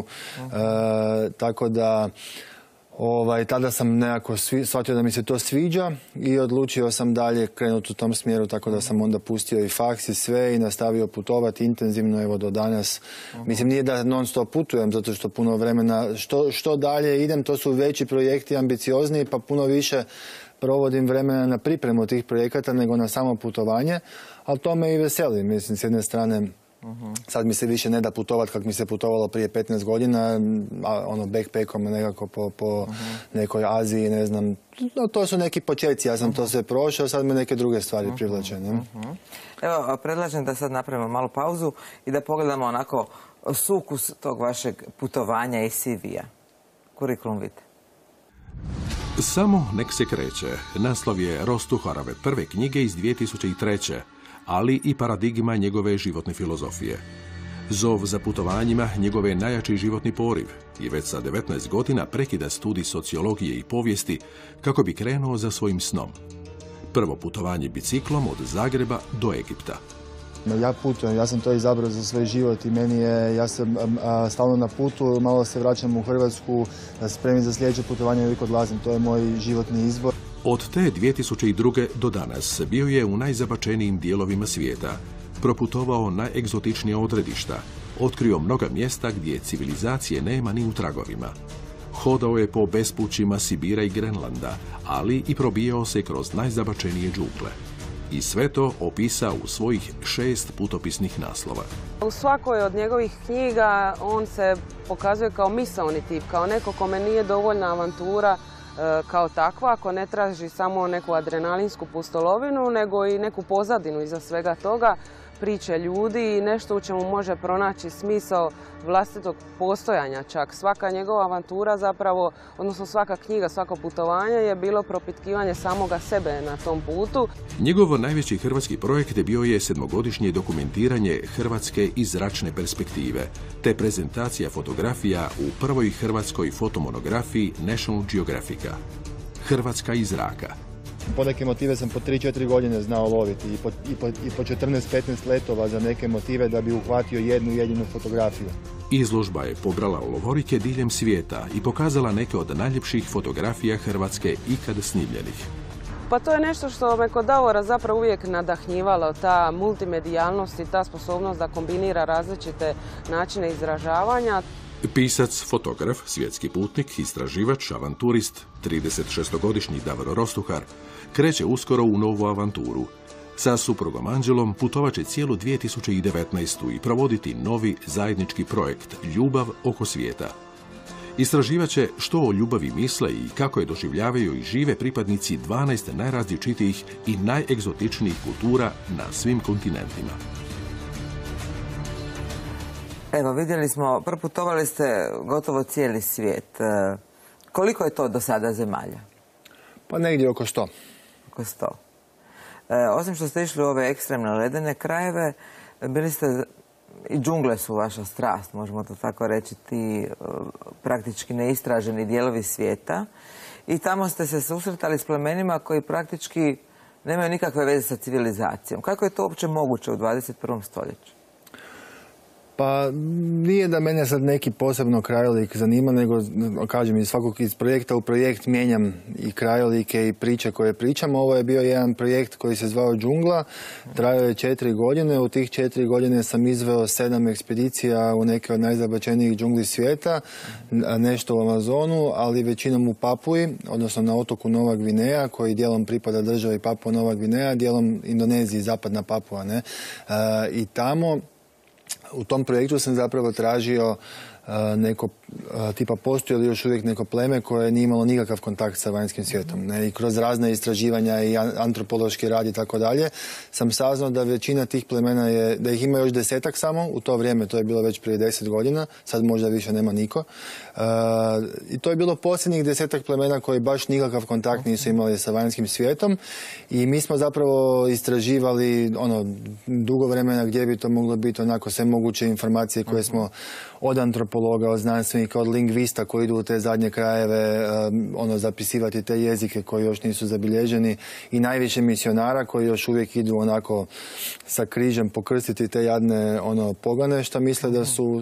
Tako da tada sam nekako shvatio da mi se to sviđa i odlučio sam dalje krenuti u tom smjeru, tako da sam onda pustio i faks i sve i nastavio putovati intenzivno, evo do danas. Mislim, nije da non stop putujem, zato što puno vremena, što dalje idem, to su veći projekti, ambiciozniji, pa puno više provodim vremena na pripremu tih projekata nego na samo putovanje, ali to me i veseli. Mislim, s jedne strane, sad mi se više ne da putovati kako mi se putovalo prije 15 godina, backpackom nekako po nekoj Aziji, ne znam. No, to su neki početci, ja sam to sve prošao, sad me neke druge stvari privlače. Evo, predlažem da sad napravimo malu pauzu i da pogledamo onako sukus tog vašeg putovanja i CV-a. Kurikulum vitae. Samo nek se kreće. Naslov je Rostuharove prve knjige iz 2003. ali i paradigma njegove životne filozofije. Zov za putovanjima njegove najjači životni poriv i već sa 19 godina prekida studij sociologije i povijesti kako bi krenuo za svojim snom. Prvo putovanje biciklom od Zagreba do Egipta. Ja putujem, ja sam to izabrao za svoj život i ja sam stalno na putu, malo se vraćam u Hrvatsku, spremim za sljedeće putovanje i uvijek odlazim, to je moj životni izbor. Od te 2002. do danas bio je u najzabačenijim dijelovima svijeta, proputovao najegzotičnija odredišta, otkrio mnoga mjesta gdje civilizacije nema ni u tragovima. Hodao je po bespućima Sibira i Grenlanda, ali i probijao se kroz najzabačenije džungle. I sve to opisao u svojih 6 putopisnih naslova. U svakoj od njegovih knjiga on se pokazuje kao misaoni tip, kao neko kome nije dovoljna avantura kao takva, ako ne traži samo neku adrenalinsku pustolovinu, nego i neku pozadinu iza svega toga, priče ljudi i nešto u čemu može pronaći smisao vlastitog postojanja čak. Svaka njegova avantura zapravo, odnosno svaka knjiga, svako putovanje je bilo propitkivanje samoga sebe na tom putu. Njegov najveći hrvatski projekt bio je 7-godišnje dokumentiranje Hrvatske iz zračne perspektive, te prezentacija fotografija u prvoj hrvatskoj fotomonografiji National Geographica. Hrvatska iz zraka. Po neke motive sam po 3-4 godine znao loviti i po 14-15 letova za neke motive da bi uhvatio jednu jedinu fotografiju. Izložba je pobrala lovorike diljem svijeta i pokazala neke od najljepših fotografija Hrvatske ikad snimljenih. Pa to je nešto što me kod Davora zapravo uvijek nadahnjivalo, ta multimedijalnost i ta sposobnost da kombinira različite načine izražavanja. Pisac, fotograf, svjetski putnik, istraživač, avanturist, 36-godišnji Davor Rostuhar kreće uskoro u novu avanturu. Sa suprugom Anđelom putovat će cijelu 2019. i provoditi novi zajednički projekt Ljubav oko svijeta. Istraživat će što o ljubavi misle i kako je doživljavaju i žive pripadnici 12 najrazličitijih i najegzotičnijih kultura na svim kontinentima. Evo, vidjeli smo, proputovali ste gotovo cijeli svijet. Koliko je to do sada zemalja? Pa negdje oko 100. Oko 100. Osim što ste išli u ove ekstremne ledene krajeve, bili ste, i džungle su vaša strast, možemo to tako reći, ti praktički neistraženi dijelovi svijeta. I tamo ste se susretali s plemenima koji praktički nemaju nikakve veze sa civilizacijom. Kako je to uopće moguće u 21. stoljeću? Pa nije da mene sad neki posebno krajolik zanima, nego, kažem, iz projekta u projekt mijenjam i krajolike i priče koje pričam. Ovo je bio jedan projekt koji se zvao Džungla, trajao je 4 godine. U tih 4 godine sam izveo 7 ekspedicija u neke od najzabačenijih džungli svijeta, nešto u Amazonu, ali većinom u Papuji, odnosno na otoku Nova Gvineja, koji dijelom pripada državi Papua Nova Gvineja, dijelom Indoneziji, zapadna Papua, ne? I tamo, u tom projektu sam zapravo tražio neko, tipa postoji li još uvijek neko pleme koje nije imalo nikakav kontakt sa vanjskim svijetom. Ne? I kroz razne istraživanja i antropološki rad i tako dalje sam saznao da većina tih plemena je, da ih ima još 10-ak samo, u to vrijeme, to je bilo već prije 10 godina, sad možda više nema niko. I to je bilo posljednjih 10-ak plemena koji baš nikakav kontakt nisu imali sa vanjskim svijetom i mi smo zapravo istraživali dugo vremena gdje bi to moglo biti, onako sve moguće informacije koje smo od antropologa, od znanstvenika, od lingvista koji idu u te zadnje krajeve zapisivati te jezike koji još nisu zabilježeni i najviše misionara koji još uvijek idu onako sa križem pokrstiti te jadne pogane što misle da su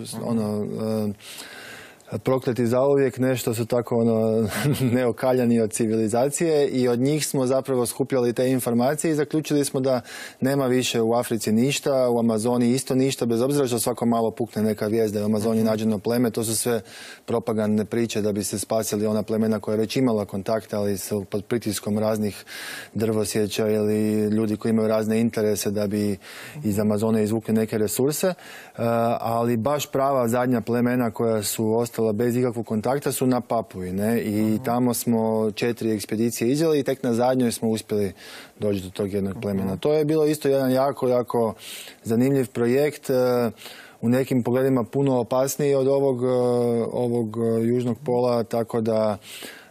prokleti zauvijek, nešto su tako neokaljani od civilizacije i od njih smo zapravo skupljali te informacije i zaključili smo da nema više u Africi ništa, u Amazoni isto ništa, bez obzira što svako malo pukne neka vijest da je u Amazoni nađeno pleme, to su sve propagandne priče da bi se spasili ona plemena koja je već imala kontakte, ali su pod pritiskom raznih drvosjeća ili ljudi koji imaju razne interese da bi iz Amazone izvukli neke resurse, ali baš prava zadnja plemena koja su ostala bez ikakvog kontakta su na Papuji, ne? I tamo smo 4 ekspedicije izveli i tek na zadnjoj smo uspjeli doći do tog jednog plemena. To je bilo isto jedan jako zanimljiv projekt, u nekim pogledima puno opasniji od ovog južnog pola, tako da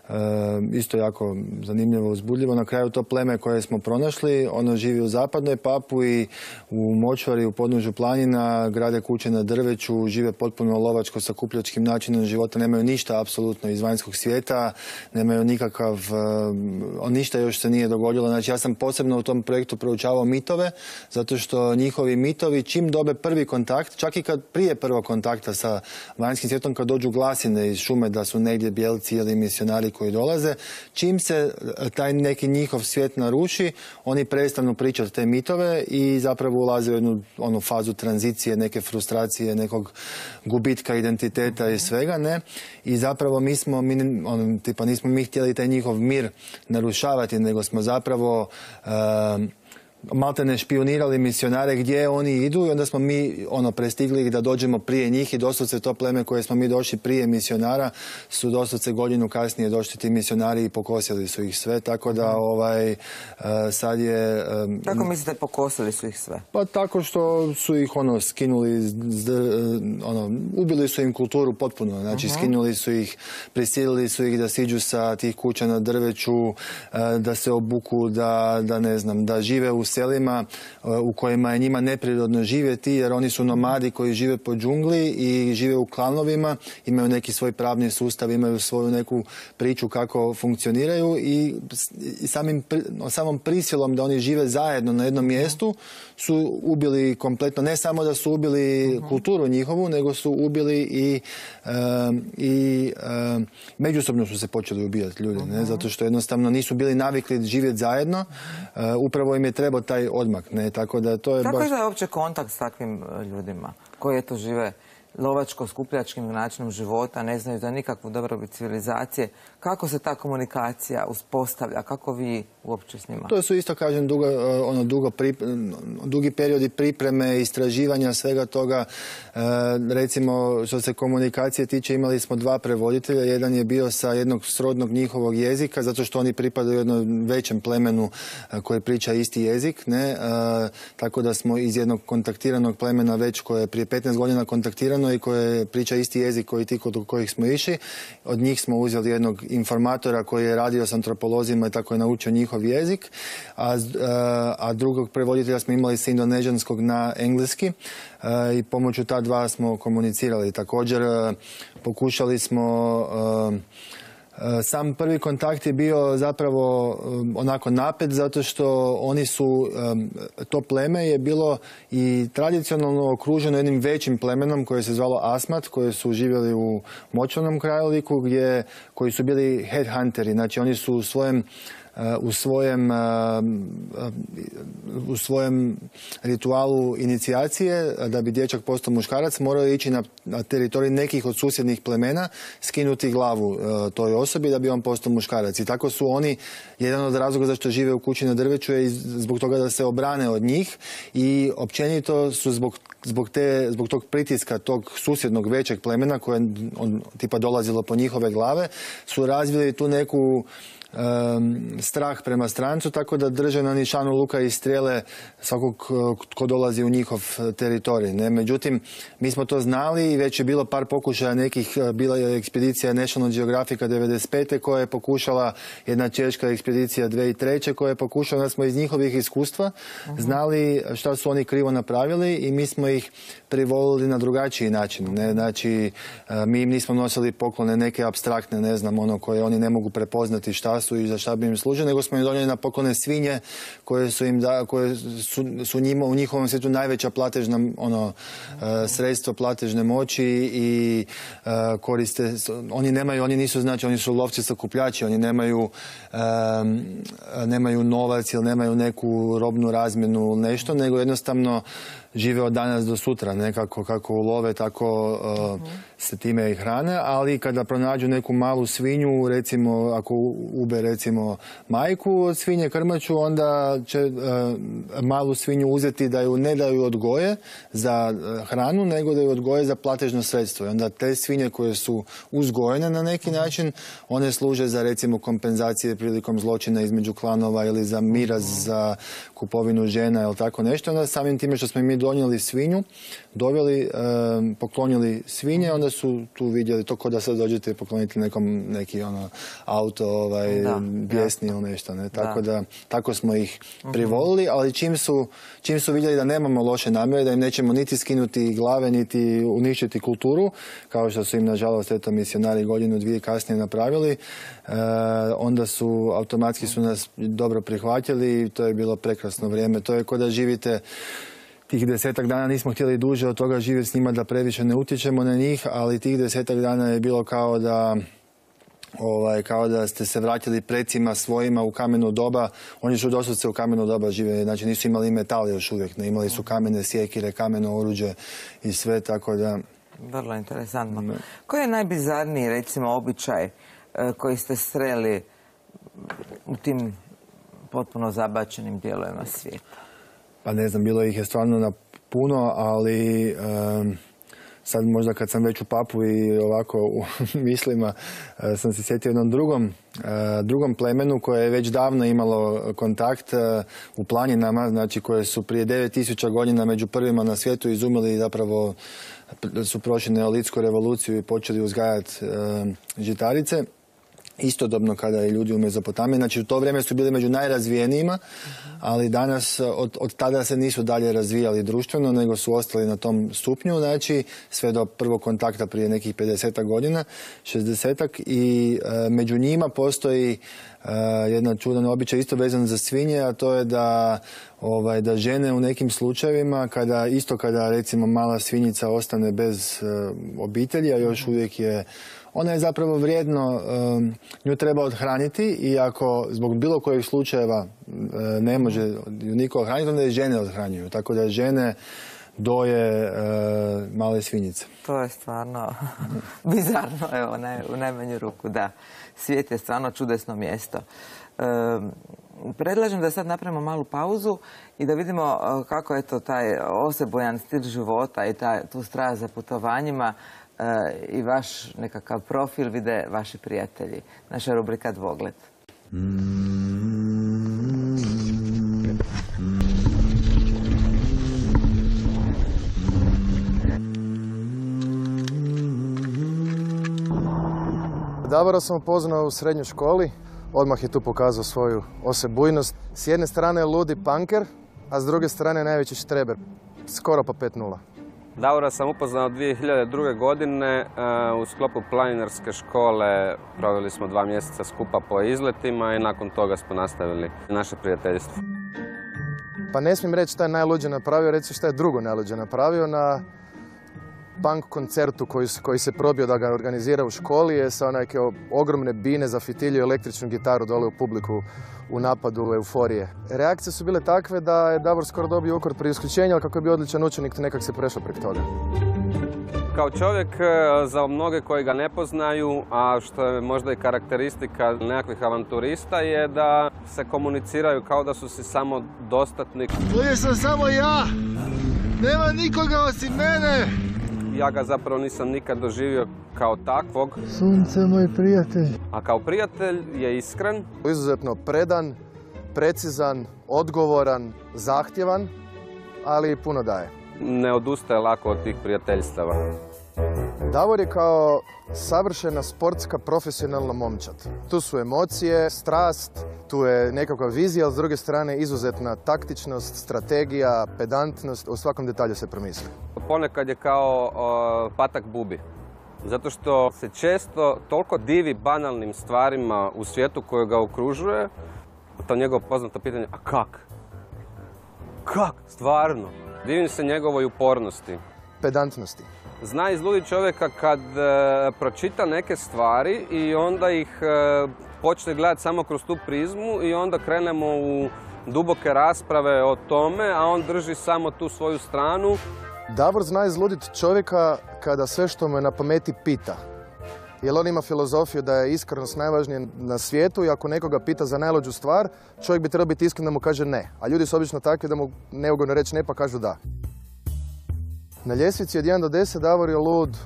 isto jako zanimljivo, uzbudljivo. Na kraju to pleme koje smo pronašli, ono živi u zapadnoj Papui, u močvari, u podnožju planina, grade kuće na drveću, žive potpuno lovačko sakupljačkim načinom života, nemaju ništa apsolutno iz vanjskog svijeta, nemaju nikakav, ništa još se nije dogodilo. Znači ja sam posebno u tom projektu proučavao mitove, zato što njihovi mitovi čim dobe prvi kontakt, čak i kad prije prvog kontakta sa vanjskim svijetom, kad dođu glasine iz šume da su negdje bijelci ili misionari koji dolaze, čim se taj neki njihov svijet naruši, oni prestanu pričati te mitove i zapravo ulaze u jednu fazu tranzicije, neke frustracije, nekog gubitka identiteta i svega, ne? I zapravo nismo mi htjeli taj njihov mir narušavati, nego smo zapravo maltene špionirali misionare gdje oni idu i onda smo mi prestigli ih da dođemo prije njih i doslovce to pleme koje smo mi došli prije misionara su doslovce godinu kasnije došli ti misionari i pokosili su ih sve, tako da sad je... Kako mislite pokosili su ih sve? Pa tako što su ih skinuli, ubili su im kulturu potpuno, znači skinuli su ih, prisilili su ih da siđu sa tih kuća na drveću, da se obuku, da žive u selima u kojima je njima neprirodno živjeti, jer oni su nomadi koji žive po džungli i žive u klanovima, imaju neki svoj pravni sustav, imaju svoju neku priču kako funkcioniraju i samom prisilom da oni žive zajedno na jednom mjestu su ubili kompletno, ne samo da su ubili kulturu njihovu, nego su ubili i međusobno su se počeli ubijati ljudi, ne? Zato što jednostavno nisu bili navikli živjeti zajedno, upravo im je trebao taj odmak, ne? Tako da to je Kako je uopće kontakt s takvim ljudima koji eto žive lovačko-skupljačkim načinom života, ne znaju za nikakvu dobrobit civilizacije? Kako se ta komunikacija uspostavlja? Kako vi uopće s njima? To su isto, kažem, dugi periodi pripreme, istraživanja, svega toga. Recimo, što se komunikacije tiče, imali smo 2 prevoditelja. Jedan je bio sa jednog srodnog njihovog jezika, zato što oni pripadaju jednom većem plemenu koji priča isti jezik, ne? Tako da smo iz jednog kontaktiranog plemena već koje je prije 15 godina kontaktirano i koje priča isti jezik koji ti kod kojih smo išli. Od njih smo uzeli jednog informatora koji je radio s antropolozima i tako je naučio njihov jezik, a drugog prevoditelja smo imali s indonežanskog na engleski i pomoću ta 2 smo komunicirali. Također pokušali smo... Sam prvi kontakt je bio zapravo onako napet, zato što oni su, to pleme je bilo i tradicionalno okruženo jednim većim plemenom koje se zvalo Asmat, koji su živjeli u močvarnom krajoliku, koji su bili headhunteri, znači oni su u svojem ritualu inicijacije, da bi dječak postao muškarac, morao ići na teritorij nekih od susjednih plemena, skinuti glavu toj osobi da bi on postao muškarac. I tako su oni, jedan od razloga zašto žive u kući na drveću je zbog toga da se obrane od njih i općenito su zbog tog pritiska tog susjednog većeg plemena koje tipa dolazilo po njihove glave, su razvili tu neku strah prema strancu, tako da drže na nišanu luka i strijele svakog tko dolazi u njihov teritorij. Ne? Međutim, mi smo to znali i već je bilo par pokušaja nekih, bila je ekspedicija National Geographica 95. koja je pokušala, jedna češka ekspedicija 2003. koja je pokušala, da smo iz njihovih iskustva znali šta su oni krivo napravili i mi smo ih privolili na drugačiji način. Ne? Znači, mi im nismo nosili poklone neke apstraktne, ne znam, koje oni ne mogu prepoznati šta su i za šta bi im služili, nego smo im donijeli na poklone svinje koje su njima u njihovom svijetu najveća platežna sredstvo platežne moći i koriste, oni nisu, znači oni su lovci sakupljači, oni nemaju novac ili nemaju neku robnu razmjenu nešto, nego jednostavno žive od danas do sutra, nekako kako ulove, tako se time i hrane, ali kada pronađu neku malu svinju, recimo ako ube recimo majku od svinje krmaču, onda će malu svinju uzeti da ju ne daju odgoje za hranu, nego da ju odgoje za platežno sredstvo. I onda te svinje koje su uzgojene na neki način, one služe za recimo kompenzacije prilikom zločina između klanova ili za miraz, za kupovinu žena ili tako nešto. Onda samim time što smo mi donijeli svinju, doveli, poklonili svinje, onda su tu vidjeli to kao da sad dođete i pokloniti neki auto, bijesni ili nešto. Ne? Tako smo ih privolili, ali čim su vidjeli da nemamo loše namjere, da im nećemo niti skinuti glave, niti uništiti kulturu, kao što su im, nažalost, misionari godinu, dvije kasnije napravili, onda su automatski su nas dobro prihvatili i to je bilo prekrasno vrijeme. To je kao da živite tih 10-ak dana, nismo htjeli duže od toga živjeti s njima da previše ne utječemo na njih, ali tih 10-ak dana je bilo kao da ste se vratili precima svojima u kameno doba. Oni su doslovce u kameno doba živjeli, znači nisu imali metal još uvijek, ne imali su kamene sjekire, kameno oruđe i sve, tako da... Vrlo interesantno. Ne. Koji je najbizarniji, recimo, običaj koji ste sreli u tim potpuno zabačenim dijelovima svijeta? Pa ne znam, bilo ih je stvarno na puno, ali sad možda kad sam već u Papu i ovako u mislima sam se sjetio jednom drugom plemenu koje je već davno imalo kontakt u planinama, znači koje su prije 9000 godina među prvima na svijetu izumili, zapravo su prošli neolitsku revoluciju i počeli uzgajati žitarice. Istodobno kada je ljudi u Mezopotamiji, znači u to vrijeme su bili među najrazvijenijima, ali danas od tada se nisu dalje razvijali društveno, nego su ostali na tom stupnju, znači sve do prvog kontakta prije nekih 50 godina, 60-ak, i među njima postoji jedan čudan običaj isto vezan za svinje, a to je da žene u nekim slučajevima, kada recimo mala svinjica ostane bez obitelji, a još uvijek ona je zapravo vrijedno, nju treba odhraniti, i ako zbog bilo kojeg slučajeva ne može ju niko odhraniti, onda je žene odhranjuju. Tako da žene doje male svinjice. To je stvarno bizarno, evo, u najmanju ruku, da. Svijet je stvarno čudesno mjesto. Predlažem da sad napravimo malu pauzu i da vidimo kako je to taj osebojan stil života i tu strast za putovanjima i vaš nekakav profil vide vaši prijatelji. Naša rubrika Dvogled. Davora sam upoznao u srednjoj školi. Odmah je tu pokazao svoju osebujnost. S jedne strane je ludi punker, a s druge strane najveći štreber. Skoro pa 5-0. Davora sam upoznao 2002. godine u sklopu planinarske škole. Proveli smo 2 mjeseca skupa po izletima i nakon toga smo nastavili naše prijateljstvo. Pa ne smijem reći šta je najluđe napravio, reći šta je drugo najluđe napravio. Na punk koncertu koji se probio da ga organizira u školi je sa neke ogromne bine zafitilio električnu gitaru dole u publiku u napadu euforije. Reakcije su bile takve da je Davor skoro dobio ukor pri isključenju, ali kako je bio odličan učenik, nekak se prešao prek toga. Kao čovjek, za mnoge koji ga ne poznaju, a što je možda i karakteristika nekakvih avanturista, je da se komuniciraju kao da su si samo dostatni. Ovdje sam samo ja, nema nikoga osim mene. Ja ga zapravo nisam nikad doživio kao takvog. Sunce, moj prijatelj. A kao prijatelj je iskren. Izuzetno predan, precizan, odgovoran, zahtjevan, ali i puno daje. Ne odustaje lako od tih prijateljstava. Davor je kao savršena sportska profesionalna momčad. Tu su emocije, strast, tu je nekakva vizija, ali s druge strane izuzetna taktičnost, strategija, pedantnost, u svakom detalju se promisli. Ponekad je kao patak bubi. Zato što se često toliko divi banalnim stvarima u svijetu koje ga okružuje. To njegovo poznato pitanje, a kak? Kak? Stvarno? Divim se njegovoj upornosti. Pedantnosti. Zna izluditi čovjeka kad pročita neke stvari i onda ih počne gledati samo kroz tu prizmu i onda krenemo u duboke rasprave o tome, a on drži samo tu svoju stranu. Davor zna izluditi čovjeka kada sve što mu je na pameti pita. Jer on ima filozofiju da je iskrenost najvažnija na svijetu i ako nekoga pita za najluđu stvar, čovjek bi trebao biti iskren da mu kaže ne. A ljudi su obično takvi da mu neugodno reći ne pa kažu da. Na ljestvici od 1 do 10 Davor je lud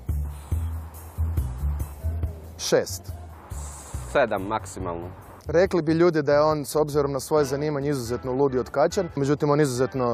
6. 7 maksimalno. Rekli bi ljudi da je on s obzirom na svoje zanimanje izuzetno lud i otkačan, međutim on izuzetno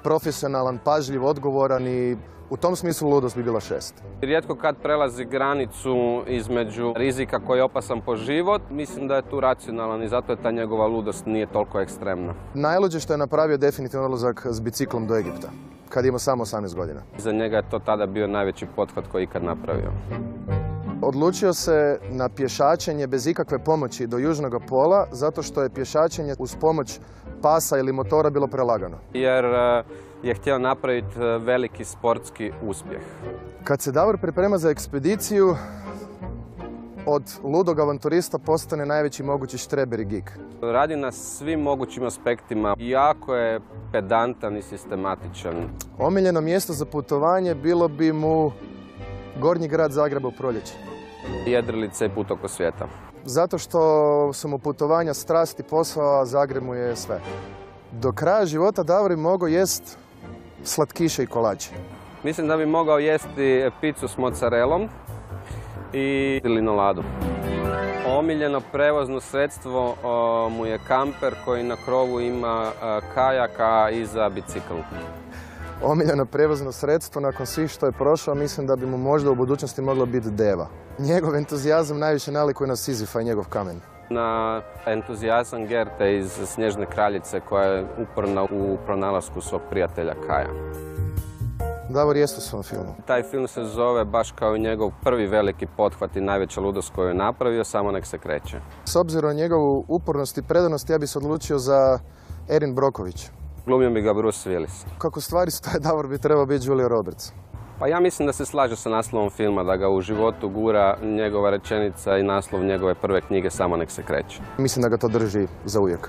profesionalan, pažljiv, odgovoran i u tom smislu ludost bi bila 6. Rijetko kad prelazi granicu između rizika koji je opasan po život, mislim da je tu racionalan i zato je ta njegova ludost nije toliko ekstremna. Najluđe što je napravio definitivno odlazak s biciklom do Egipta, kad ima samo 18 godina. Za njega je to tada bio najveći pothvat koji je ikad napravio. Odlučio se na pješačenje bez ikakve pomoći do južnog pola, zato što je pješačenje uz pomoć pasa ili motora bilo prelagano. Jer je htio napraviti veliki sportski uspjeh. Kad se Davor priprema za ekspediciju, od ludog avanturista postane najveći mogući štreber i geek. Radi na svim mogućim aspektima. Jako je pedantan i sistematičan. Omiljeno mjesto za putovanje bilo bi mu Gornji grad Zagreba u proljeće. Jedrilice i put oko svijeta. Zato što su mu putovanja strast i posao, a Zagreb mu je sve. Do kraja života Davor bi mogao jest slatkiše i kolače. Mislim da bi mogao jesti picu s mozzarellom i linoladu. Omiljeno prevozno sredstvo mu je kamper koji na krovu ima kajaka i za bicikl. Omiljeno prevozno sredstvo nakon svih što je prošao, mislim da bi mu možda u budućnosti moglo biti deva. Njegov entuzijazam najviše nalikuje na Sizifa i njegov kamen. Na entuzijazam Gerte iz Snježne kraljice koja je uporna u pronalasku svog prijatelja Kaja. Davor jest u svom filmu. Taj film se zove baš kao i njegov prvi veliki pothvat i najveća ludost koju je napravio, Samo nek se kreće. S obzirom na njegovu upornost i predanost, ja bi se odlučio za Erin Brockovich. Glumio bi ga Bruce Willis. Kako stvari stoje, Davor bi trebao biti Julia Roberts. Pa ja mislim da se slaže sa naslovom filma, da ga u životu gura njegova rečenica i naslov njegove prve knjige Samo nek se kreće. Mislim da ga to drži za uvijek.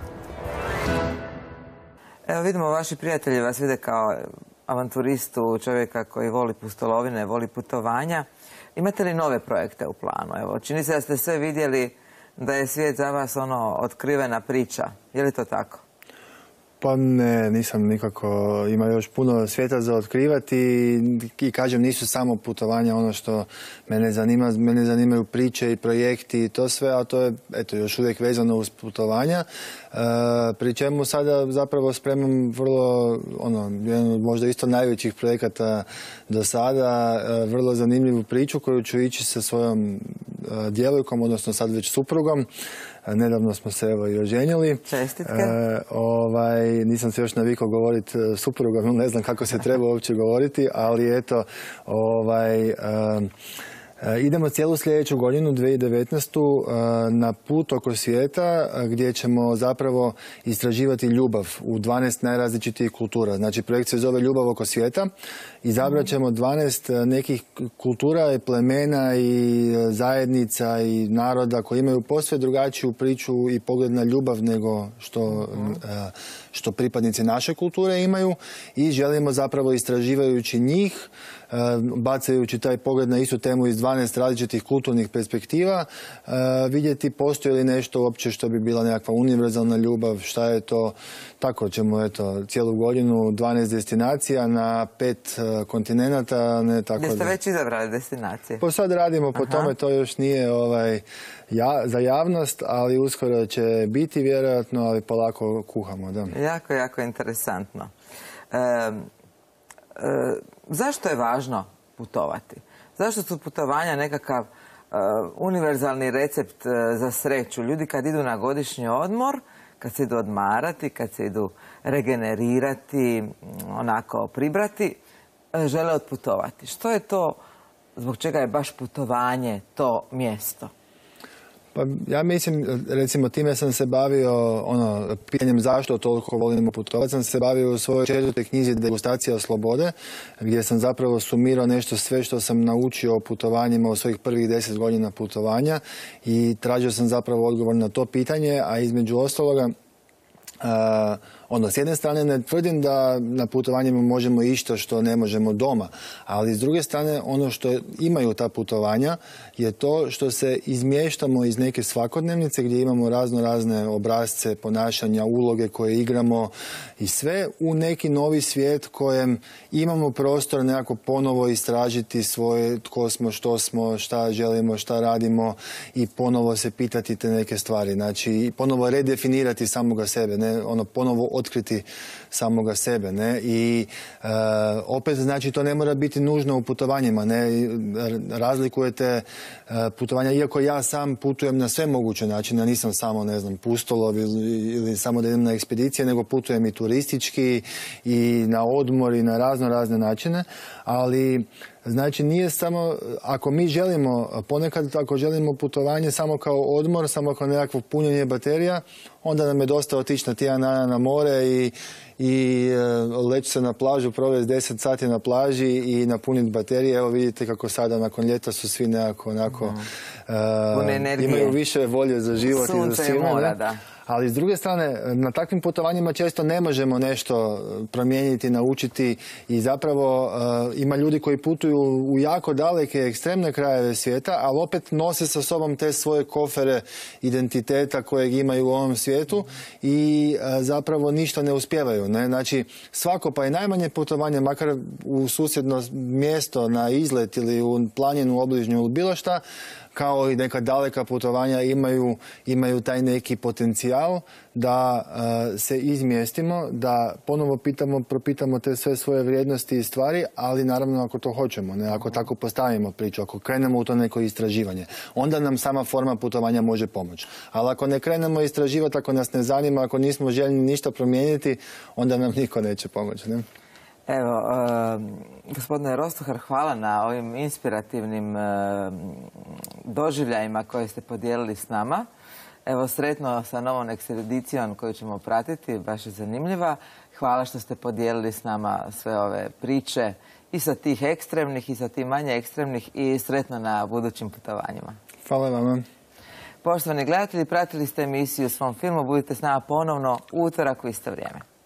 Evo vidimo, vaši prijatelji vas vide kao avanturistu, čovjeka koji voli pustolovine, voli putovanja. Imate li nove projekte u planu? Evo, čini se da ste sve vidjeli da je svijet za vas otkrivena priča. Je li to tako? Pa ne, nisam nikako. Ima još puno svijeta za otkrivati i kažem, nisu samo putovanja ono što mene zanima. Mene zanimaju priče i projekti i to sve, a to je još uvijek vezano uz putovanja. Pri čemu sada zapravo spremam vrlo, jedan od možda isto najvećih projekata do sada, vrlo zanimljivu priču koju ću ići sa svojom djevojkom, odnosno sad već suprugom. Nedavno smo se i oženjeli. Čestitke. Nisam se još navikao govoriti suprugom, ne znam kako se treba uopće govoriti, ali eto, idemo cijelu sljedeću godinu, 2019. Na put oko svijeta gdje ćemo zapravo istraživati ljubav u 12 najrazličitijih kultura. Znači, projekt se zove Ljubav oko svijeta. Izabrat ćemo 12 nekih kultura i plemena i zajednica i naroda koji imaju posve drugačiju priču i pogled na ljubav nego što pripadnici naše kulture imaju i želimo zapravo istraživajući njih, bacajući taj pogled na istu temu iz 12 različitih kulturnih perspektiva, vidjeti postoji li nešto uopće što bi bila nekakva univerzalna ljubav, šta je to. Tako ćemo cijelu godinu 12 destinacija na 5 kontinenata. Gdje ste već izabrali destinacije? Pa sad radimo po tome, to još nije za javnost, ali uskoro će biti vjerojatno, ali polako kuhamo. Da. Jako, jako interesantno. Zašto je važno putovati? Zašto su putovanja nekakav univerzalni recept za sreću? Ljudi kad idu na godišnji odmor, kad se idu odmarati, kad se idu regenerirati, pribrati, žele otputovati. Što je to, zbog čega je baš putovanje to mjesto? Pa ja mislim, recimo, time sam se bavio, pitanjem zašto toliko volimo putovati, sam se bavio u svojoj 4. knjizi Degustacija slobode, gdje sam zapravo sumirao nešto sve što sam naučio o putovanjima u svojih prvih 10 godina putovanja i tražio sam zapravo odgovor na to pitanje, a između ostaloga, s jedne strane ne tvrdim da na putovanjima možemo išta što ne možemo doma, ali s druge strane ono što imaju ta putovanja je to što se izmještamo iz neke svakodnevnice gdje imamo razne obrasce, ponašanja, uloge koje igramo i sve u neki novi svijet kojem imamo prostor nekako ponovo istražiti svoje tko smo, što smo, šta želimo, šta radimo i ponovo se pitati te neke stvari. Znači, ponovo redefinirati samoga sebe, ne ponovo otkriti samoga sebe. Ne? I opet, znači, to ne mora biti nužno u putovanjima. Ne? Razlikujete putovanja, iako ja sam putujem na sve moguće načine, nisam samo, ne znam, pustolov ili samo da idem na ekspedicije, nego putujem i turistički i na odmor i na razne načine, ali znači nije samo, ako mi želimo, ponekad ako želimo putovanje samo kao odmor, samo kao nekakvo punjenje baterija, onda nam je dosta otići na tjedan dana na more i leći se na plažu, provesti 10 sati na plaži i napuniti baterije. Evo vidite kako sada nakon ljeta su svi nekako onako imaju više volje za život i za svime. Ali s druge strane, na takvim putovanjima često ne možemo nešto promijeniti, naučiti i zapravo ima ljudi koji putuju u jako daleke, ekstremne krajeve svijeta, ali opet nose sa sobom te svoje kofere identiteta kojeg imaju u ovom svijetu i zapravo ništa ne uspijevaju. Ne? Znači, svako pa i najmanje putovanje, makar u susjedno mjesto na izlet ili u planinu obližnju ili bilo šta, kao i neka daleka putovanja imaju taj neki potencijal da se izmjestimo, da ponovo propitamo te sve svoje vrijednosti i stvari, ali naravno ako to hoćemo, ne? Ako tako postavimo priču, ako krenemo u to neko istraživanje, onda nam sama forma putovanja može pomoći. Ali ako ne krenemo istraživati, ako nas ne zanima, ako nismo željni ništa promijeniti, onda nam niko neće pomoći. Ne? Evo, gospodine Rostuhar, hvala na ovim inspirativnim doživljajima koje ste podijelili s nama. Evo, sretno sa novom ekspedicijom koju ćemo pratiti, baš je zanimljiva. Hvala što ste podijelili s nama sve ove priče i sa tih ekstremnih i sa tih manje ekstremnih i sretno na budućim putovanjima. Hvala vam. Poštovani gledatelji, pratili ste emisiju Svom filmu. Budite s nama ponovno u utorak u isto vrijeme.